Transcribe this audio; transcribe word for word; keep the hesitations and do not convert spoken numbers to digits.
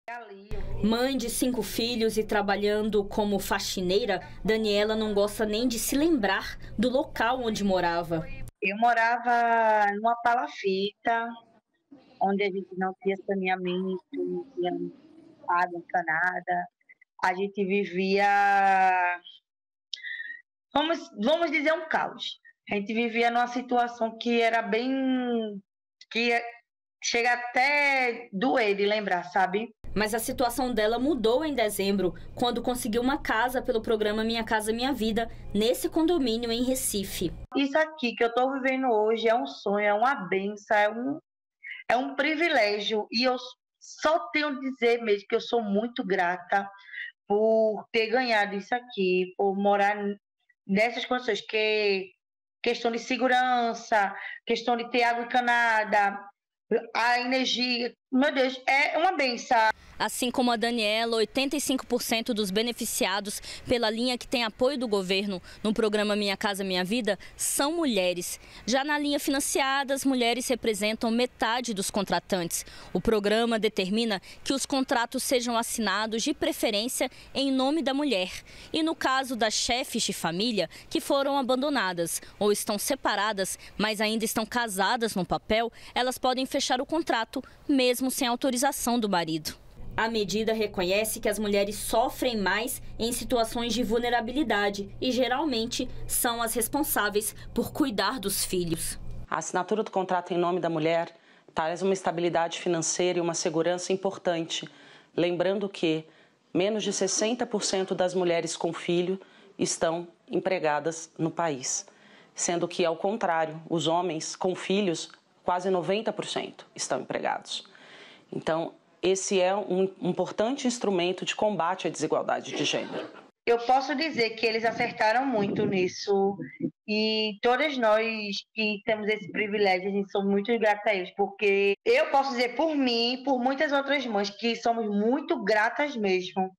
Mãe de cinco filhos e trabalhando como faxineira, Daniela não gosta nem de se lembrar do local onde morava. Eu morava numa palafita, onde a gente não tinha saneamento, não tinha água encanada. A gente vivia, vamos, vamos dizer, um caos. A gente vivia numa situação que era bem, que chega até doer de lembrar, sabe? Mas a situação dela mudou em dezembro, quando conseguiu uma casa pelo programa Minha Casa Minha Vida, nesse condomínio em Recife. Isso aqui que eu estou vivendo hoje é um sonho, é uma bênção, é um, é um privilégio. E eu só tenho a dizer mesmo que eu sou muito grata por ter ganhado isso aqui, por morar nessas condições, que questão de segurança, questão de ter água encanada, a energia, meu Deus, é uma benção. Assim como a Daniela, oitenta e cinco por cento dos beneficiados pela linha que tem apoio do governo no programa Minha Casa Minha Vida são mulheres. Já na linha financiada, as mulheres representam metade dos contratantes. O programa determina que os contratos sejam assinados de preferência em nome da mulher. E no caso das chefes de família que foram abandonadas ou estão separadas, mas ainda estão casadas no papel, elas podem fechar o contrato mesmo sem autorização do marido. A medida reconhece que as mulheres sofrem mais em situações de vulnerabilidade e, geralmente, são as responsáveis por cuidar dos filhos. A assinatura do contrato em nome da mulher traz uma estabilidade financeira e uma segurança importante, lembrando que menos de sessenta por cento das mulheres com filho estão empregadas no país, sendo que, ao contrário, os homens com filhos, quase noventa por cento estão empregados. Então, esse é um importante instrumento de combate à desigualdade de gênero. Eu posso dizer que eles acertaram muito nisso e todas nós que temos esse privilégio, a gente somos muito gratas a eles, porque eu posso dizer por mim e por muitas outras mães que somos muito gratas mesmo.